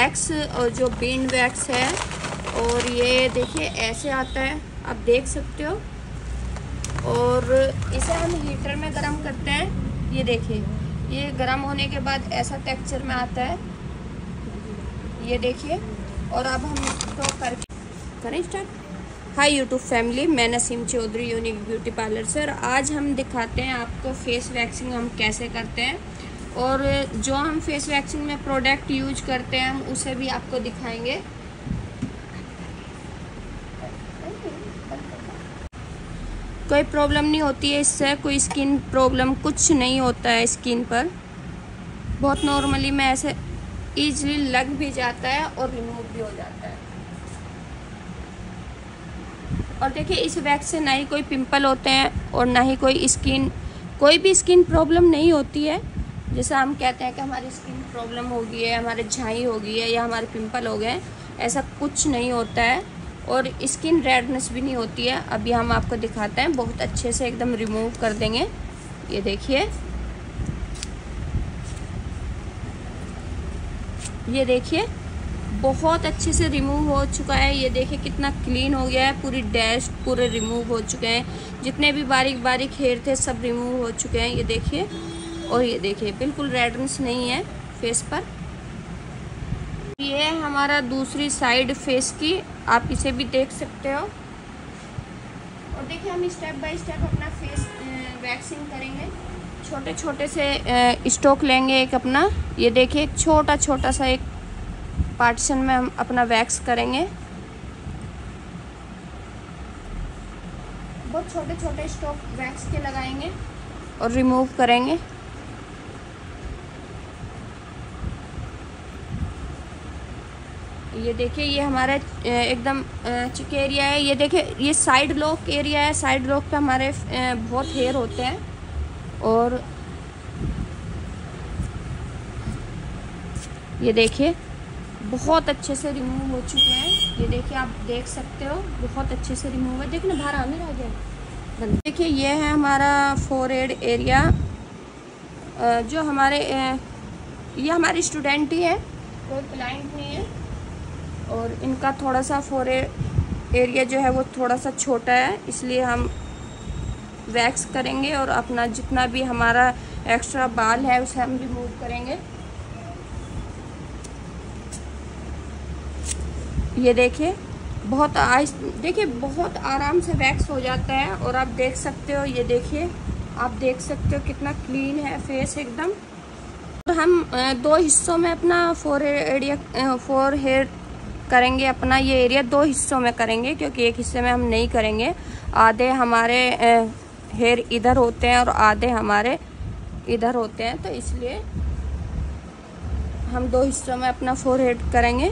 Wax और जो been wax है, और ये देखिए ऐसे आता है, आप देख सकते हो। और इसे हम हीटर में गरम करते हैं। ये देखिए, ये गरम होने के बाद ऐसा टेक्सचर में आता है, ये देखिए। और अब हम इसको करें स्टार्ट। हाय यूट्यूब फैमिली, मैं Naseem Chaudhary unique beauty parlour से। और आज हम दिखाते हैं आपको फेस वैक्सिंग हम कैसे करते हैं, और जो हम फेस वैक्सिंग में प्रोडक्ट यूज करते हैं हम उसे भी आपको दिखाएंगे। कोई प्रॉब्लम नहीं होती है इससे, कोई स्किन प्रॉब्लम कुछ नहीं होता है स्किन पर। बहुत नॉर्मली में ऐसे ईजिली लग भी जाता है और रिमूव भी हो जाता है। और देखिए, इस वैक्स से ना ही कोई पिंपल होते हैं और ना ही कोई भी स्किन प्रॉब्लम नहीं होती है। जैसा हम कहते हैं कि हमारी स्किन प्रॉब्लम हो गई है, हमारे झाई हो गई है या हमारे पिंपल हो गए, ऐसा कुछ नहीं होता है। और स्किन रेडनेस भी नहीं होती है। अभी हम आपको दिखाते हैं, बहुत अच्छे से एकदम रिमूव कर देंगे। ये देखिए, ये देखिए बहुत अच्छे से रिमूव हो चुका है। ये देखिए कितना क्लीन हो गया है, पूरी डैश पूरे रिमूव हो चुके हैं। जितने भी बारीक बारीक हेयर थे सब रिमूव हो चुके हैं, ये देखिए। और ये देखिए बिल्कुल रेडनेस नहीं है फेस पर। ये है हमारा दूसरी साइड फेस की, आप इसे भी देख सकते हो। और देखिए, हम स्टेप बाय स्टेप अपना फेस वैक्सिंग करेंगे। छोटे छोटे से स्टोक लेंगे एक अपना। ये देखिए, एक छोटा छोटा सा एक पार्टीशन में हम अपना वैक्स करेंगे। बहुत छोटे छोटे स्टोक वैक्स के लगाएंगे और रिमूव करेंगे। ये देखिए, ये हमारा एकदम चिक एरिया है। ये देखिए, ये साइड लॉक एरिया है। साइड लॉक पे हमारे बहुत हेयर होते हैं। और ये देखिए बहुत अच्छे से रिमूव हो चुके हैं। ये देखिए, आप देख सकते हो बहुत अच्छे से रिमूव है। देखना बाहर आने रह गया। देखिए, ये है हमारा फोरहेड एरिया। जो हमारे ये हमारे स्टूडेंट ही है, कोई क्लाइंट नहीं है। और इनका थोड़ा सा फोरहेड एरिया जो है वो थोड़ा सा छोटा है, इसलिए हम वैक्स करेंगे और अपना जितना भी हमारा एक्स्ट्रा बाल है उसे हम रिमूव करेंगे। ये देखिए देखिए बहुत आराम से वैक्स हो जाता है। और आप देख सकते हो, ये देखिए आप देख सकते हो कितना क्लीन है फेस एकदम। और हम दो हिस्सों में अपना फोरहेड करेंगे। अपना ये एरिया दो हिस्सों में करेंगे, क्योंकि एक हिस्से में हम नहीं करेंगे। आधे हमारे हेयर इधर होते हैं और आधे हमारे इधर होते हैं, तो इसलिए हम दो हिस्सों में अपना फोरहेड करेंगे।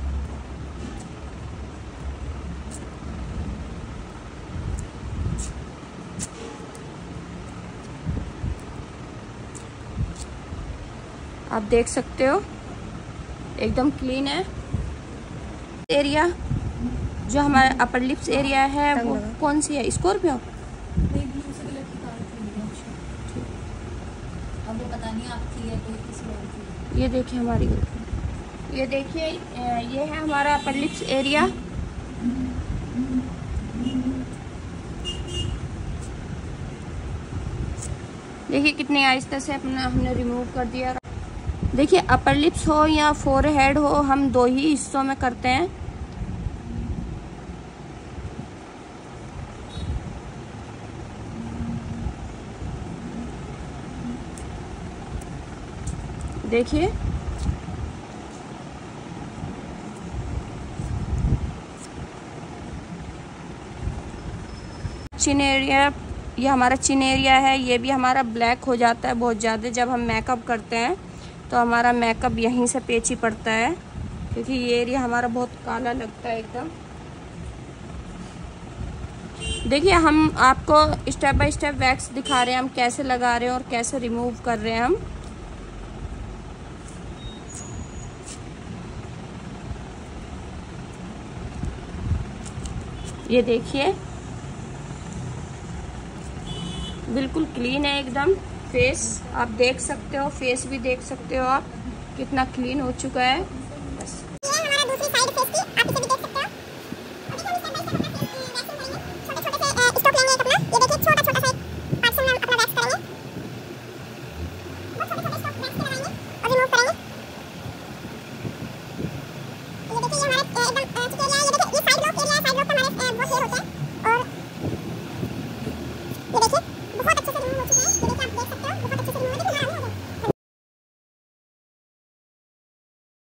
आप देख सकते हो एकदम क्लीन है एरिया। जो हमारा अपर लिप्स एरिया है वो कौन सी है, स्कॉर्पियो? अब वो पता नहीं आपकी है कोई किसी और की। ये देखिए हमारी, ये देखिए ये है हमारा अपर लिप्स एरिया। देखिए कितने आहिस्ते से अपना हमने रिमूव कर दिया। देखिए, अपर लिप्स हो या फोरहेड हो, हम दो ही हिस्सों में करते हैं। देखिए चिन एरिया, ये हमारा चिन एरिया है। ये भी हमारा ब्लैक हो जाता है बहुत ज़्यादा जब हम मेकअप करते हैं, तो हमारा मेकअप यहीं से पेची पड़ता है, क्योंकि ये एरिया हमारा बहुत काला लगता है एकदम। देखिए, हम आपको स्टेप बाय स्टेप वैक्स दिखा रहे हैं, हम कैसे लगा रहे हैं और कैसे रिमूव कर रहे हैं हम। ये देखिए बिल्कुल क्लीन है एकदम फेस। आप देख सकते हो, फेस भी देख सकते हो आप कितना क्लीन हो चुका है। बस एकदम चिक एरिया है। ये देखिए ये साइड लॉक एरिया है, साइड लॉक का हमारे बहुत हेयर होता है।